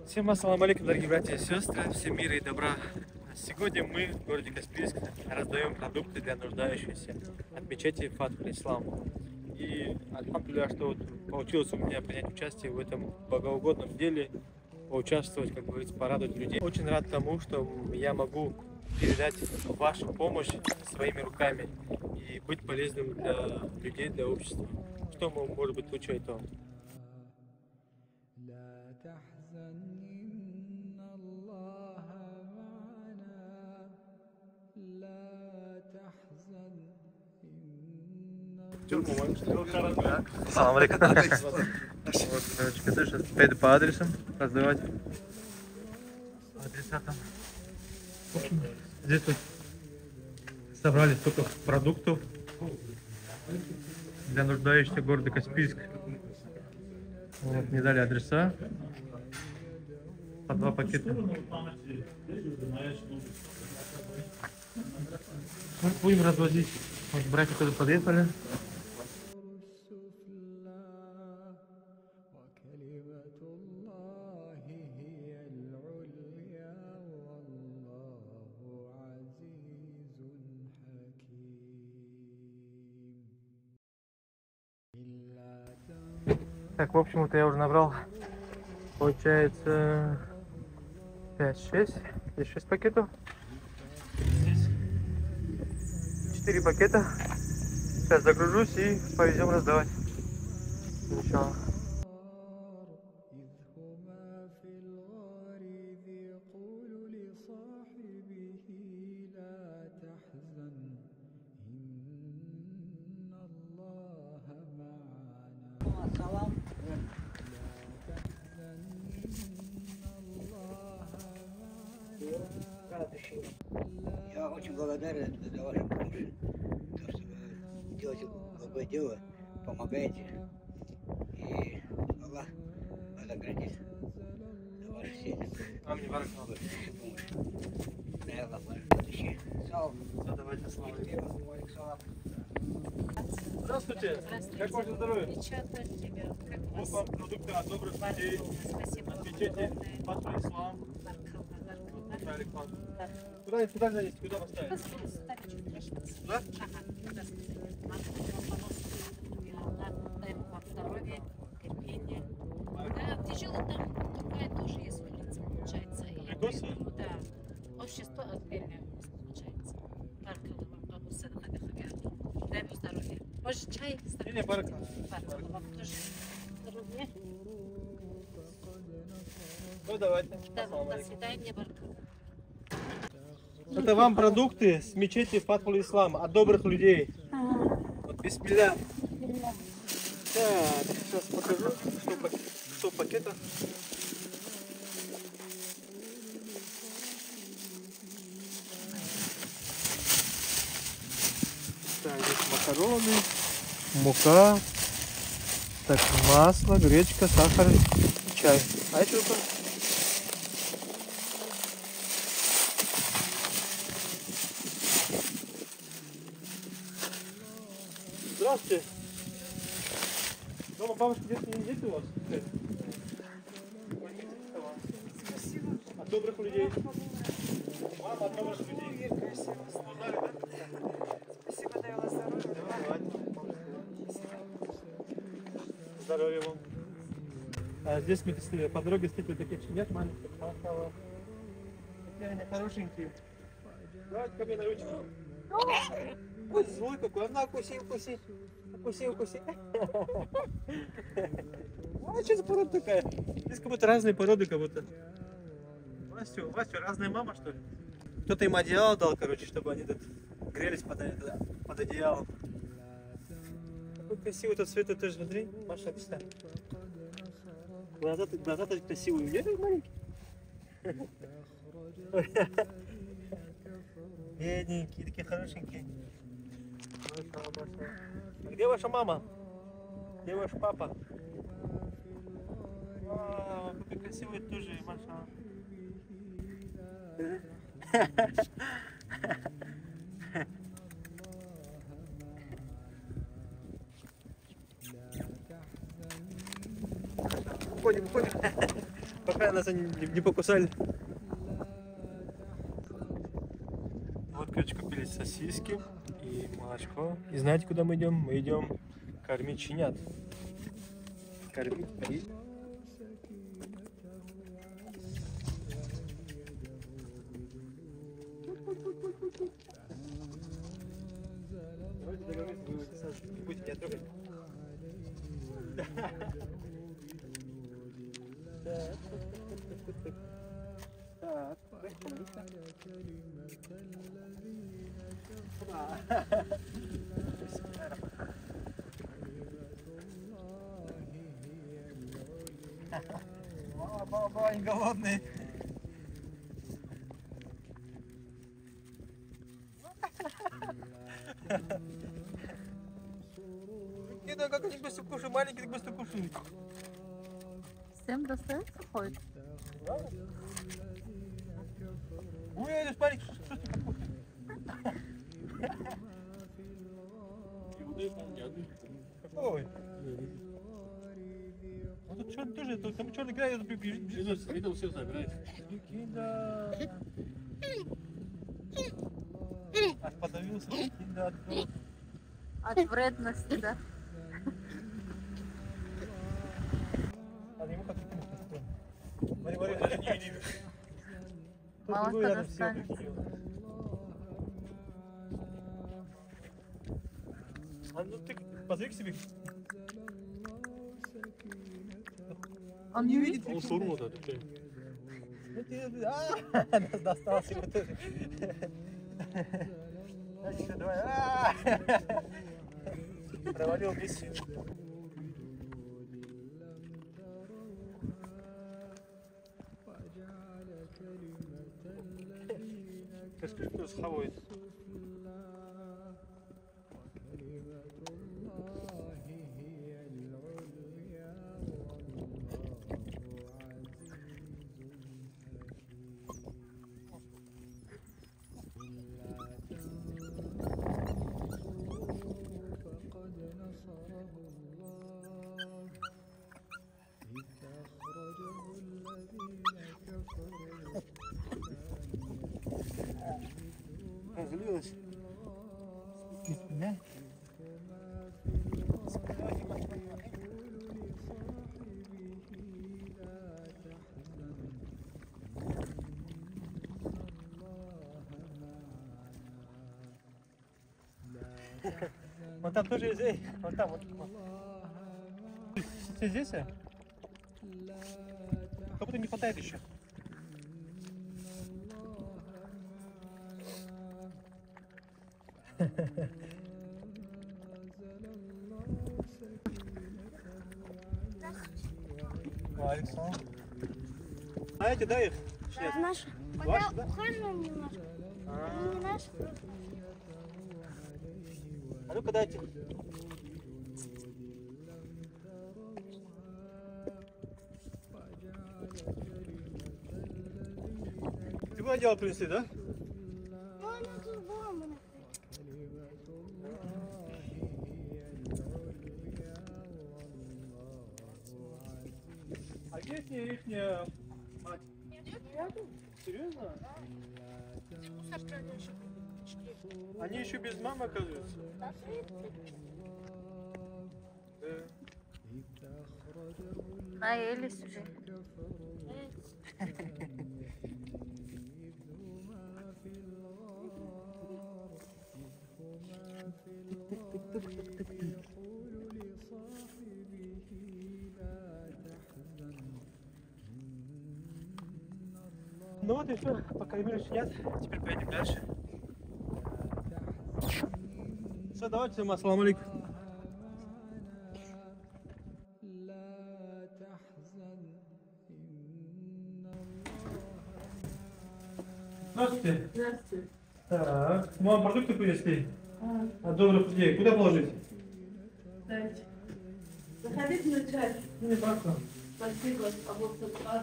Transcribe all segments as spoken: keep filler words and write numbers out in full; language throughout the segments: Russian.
Всем ассаламу алейкум, дорогие братья и сестры, всем мира и добра. Сегодня мы в городе Каспийск раздаем продукты для нуждающихся от мечети Фатхуль Ислам. И альхамдулилля, что вот получилось у меня принять участие в этом богоугодном деле, поучаствовать, как говорится, порадовать людей. Очень рад тому, что я могу передать вашу помощь своими руками и быть полезным для людей, для общества. Что может быть лучше этого? Салам алейкум. Вот, девочка, ты сейчас поеду по адресам раздавать. Адреса там. Здесь вот собрали столько продуктов для нуждающихся города Каспийск. Вот, мне дали адреса. По два пакета. Мы будем развозить. Вот братья тоже подъехали. Так, в общем-то я уже набрал, получается, пять-шесть, здесь шесть пакетов, здесь четыре пакета. Сейчас загружусь и повезем раздавать. Иншаллах. Я очень благодарен за вашу помощь, то, что вы делаете благое дело, помогаете, и Аллах вознаградит за ваши семьи. Аминь, барак. Да, Аллах вознаградит. Салам. Давайте, ассаламу алейкум. Здравствуйте. Здравствуйте. Как ваше здоровье? Печатать тебя. Как Вот вас? вам продукты от добрых людей. Спасибо. От мечети Фатхуль Ислам. Баркалла, баркалла. Да. Куда, куда занести? Куда поставить? Пожалуйста, так, чуть ближе. Да? Ага, здравствуйте. Надо вам помочь. И Allah, дай вам здоровья, терпения. Да, тяжело там, такая тоже есть улица, получается. И, Прикосы? да, общество отдельное у нас получается. Баркалла, вам бабу садаха дахага. Дай вам здоровья. Может, чай? Не, не, баракалла. Баркалла, вам тоже здоровья. Ну, давайте. Да, Ассаламу до алейкум. свидания, баркалла. Это вам продукты с мечети Фатхуль Ислам от добрых людей. Вот, бисмилля. Так, сейчас покажу, что, пак- что в пакетах. Так, здесь макароны, мука, так, масло, гречка, сахар, чай. А это что? Здравствуйте. Дома бабушка, детки не дети у вас? Спасибо. От добрых людей. Мама от добрых людей. Красиво. Узнали, да? Спасибо, дай Allah здоровья. Здоровья вам. А здесь мы если по дороге встретили таких щенят маленьких. Машаллах. Какие они хорошенькие. Давайте ко мне на ручку. Ой, злой какой. На, укуси, укуси. Укуси, укуси. А что за порода такая? Здесь как будто разные породы, как будто. Вася, Вася, разная мама, что ли? Кто-то им одеяло дал, короче, чтобы они тут грелись под, под одеялом. Какой красивый этот цвет, ты же смотри, Маша, представь. Глаза-то глаза красивые, где ты маленький? Бедненькие, такие хорошенькие. А где ваша мама? Где ваш папа? Вау, какой красивый тоже, Маша. Уходим, уходим. Пока нас они не, не покусали. Вот, короче, купили сосиски и молочко. И знаете, куда мы идем? Мы идем кормить щенят. Кормить, поить. Давайте договоримся, вы Саша, не будете меня трогать. Так, Баба, они голодные. Не знаю, как они быстро кушают, маленькие так быстро кушают. Всем достается хоть? Ой, это маленький, что, что ты покушаешь? Какой? Ну тут черный тоже, тут, там черный играет, тут бежит, бежит. Видел, все забирает. Да. Аж подавился, да, открыл. От вредности, да? Надо ему как-то помочь. Смотри, смотри, даже не видит. Тут Мало другой кто рядом сел, достанется. прикинь. А ну ты позови к себе. Он не видит? Он сурму, да, такой. Ну ты, а, достался его тоже. Давай, еще, давай. А! Провалил миссию. Что схавает? Разлилась. Да? Вот там тоже есть, эй, вот там, вот. Ты здесь, а? Как будто не хватает еще. Александр. Знаете, да, их? Да, наши. Ваши, Пока да? ухаживаем немножко. А, Не наши, просто. а ну-ка дайте. Ты бы одеяло принесли, да? Ну, они тут дома. А где их мать? Серьезно? Они еще без мамы, оказывается? Да. Наелись уже. Ну вот и все, пока Эмиль сидят, теперь поедем дальше. Все, давайте всем ассаламу алейкум. Здравствуйте. Здравствуйте. Так, вам продукты принесли? От добрых людей. Куда положить? Дайте. Заходите на чай. Ну, не просто. Спасибо. А вот а,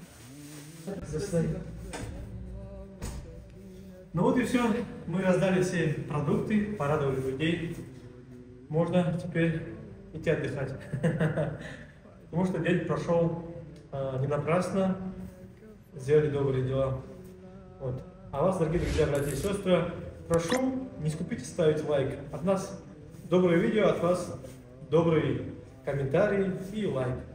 Ну вот и все. Мы раздали все продукты, порадовали людей. Можно теперь идти отдыхать. Потому что день прошел э, не напрасно, сделали добрые дела. Вот. А вас, дорогие друзья, братья и сестры, прошу, не скупите ставить лайк. От нас доброе видео, от вас добрый комментарий и лайк.